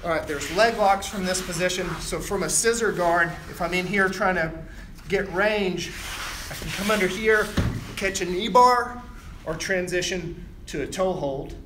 All right, there's leg locks from this position. So from a scissor guard, if I'm in here trying to get range, I can come under here, catch a knee bar, or transition to a toe hold.